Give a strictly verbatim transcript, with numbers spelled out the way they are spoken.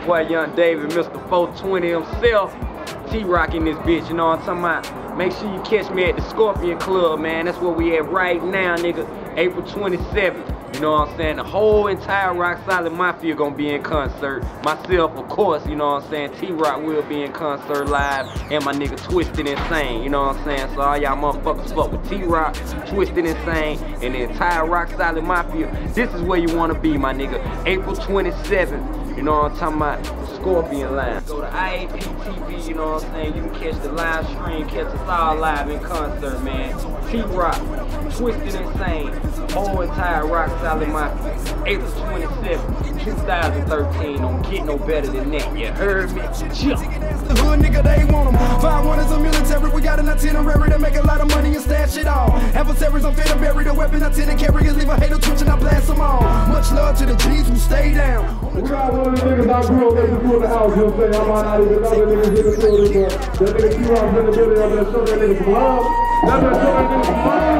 boy Young David, Mister four twenty himself. T-Rock in this bitch, you know what I'm talking about? Make sure you catch me at the Scorpion Club, man. That's where we at right now, nigga. April twenty-seventh. You know what I'm saying? The whole entire Rock Solid Mafia gonna be in concert. Myself, of course, you know what I'm saying? T-Rock will be in concert live. And my nigga Twisted Insane, you know what I'm saying? So all y'all motherfuckers fuck with T-Rock, Twisted Insane, and the entire Rock Solid Mafia. This is where you wanna be, my nigga. April twenty-seventh. You know what I'm talking about? Scorpion Line. Go to I A P T V, you know what I'm saying? You can catch the live stream, catch us all live in concert, man. T-Rock, Twisted Insane, whole entire Rock Solid Mafia. April twenty-seventh, two thousand thirteen. Don't get no better than that. You heard me? Jump. The hood nigga, they want them. Five one is a military. We got an itinerary to make a lot of money and stash it all. Adversaries unfair to bury the weapon. I tend to carriers leave a hater twitching. I blast them all. Much love to the G's who stay down. We got one of the niggas I grew up in the house, you know what I'm saying? I might not even know the niggas in the building, but that nigga T-Rock's in the building, I'm gonna show that nigga some love. I'm gonna show that nigga some love.